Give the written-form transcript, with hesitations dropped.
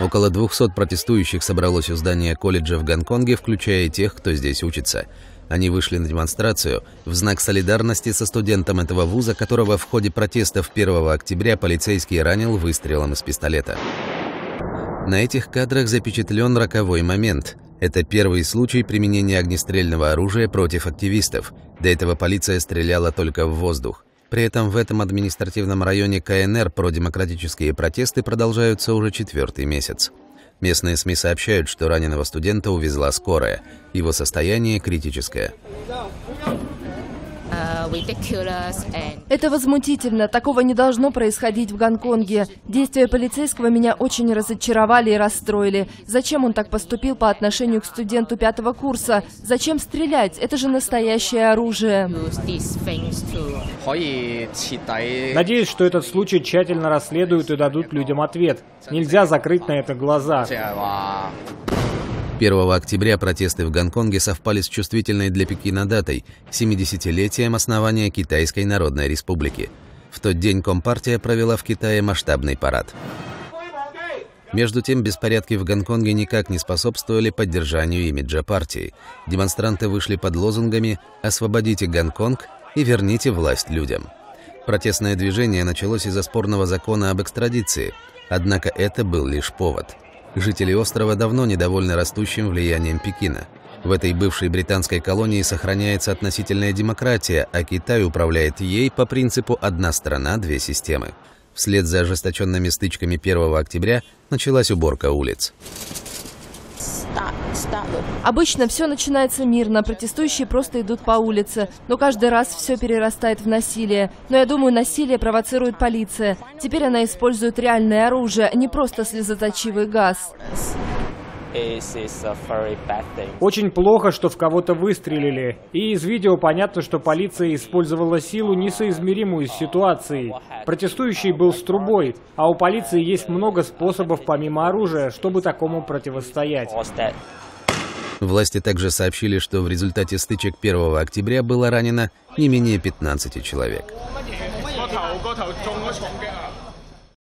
Около 200 протестующих собралось у здания колледжа в Гонконге, включая и тех, кто здесь учится. Они вышли на демонстрацию в знак солидарности со студентом этого вуза, которого в ходе протестов 1 октября полицейский ранил выстрелом из пистолета. На этих кадрах запечатлен роковой момент. Это первый случай применения огнестрельного оружия против активистов. До этого полиция стреляла только в воздух. При этом в этом административном районе КНР продемократические протесты продолжаются уже 4-й месяц. Местные СМИ сообщают, что раненого студента увезла скорая. Его состояние критическое. Это возмутительно. Такого не должно происходить в Гонконге. Действия полицейского меня очень разочаровали и расстроили. Зачем он так поступил по отношению к студенту 5-го курса? Зачем стрелять? Это же настоящее оружие. Надеюсь, что этот случай тщательно расследуют и дадут людям ответ. Нельзя закрыть на это глаза. 1 октября протесты в Гонконге совпали с чувствительной для Пекина датой – 70-летием основания Китайской Народной Республики. В тот день Компартия провела в Китае масштабный парад. Между тем, беспорядки в Гонконге никак не способствовали поддержанию имиджа партии. Демонстранты вышли под лозунгами «Освободите Гонконг» и «Верните власть людям». Протестное движение началось из-за спорного закона об экстрадиции, однако это был лишь повод. Жители острова давно недовольны растущим влиянием Пекина. В этой бывшей британской колонии сохраняется относительная демократия, а Китай управляет ей по принципу «одна страна, две системы». Вслед за ожесточенными стычками 1 октября началась уборка улиц. Обычно все начинается мирно, протестующие просто идут по улице, но каждый раз все перерастает в насилие. Но я думаю, насилие провоцирует полиция. Теперь она использует реальное оружие, а не просто слезоточивый газ. Очень плохо, что в кого-то выстрелили. И из видео понятно, что полиция использовала силу, несоизмеримую с ситуацией. Протестующий был с трубой, а у полиции есть много способов помимо оружия, чтобы такому противостоять. Власти также сообщили, что в результате стычек 1 октября было ранено не менее 15 человек.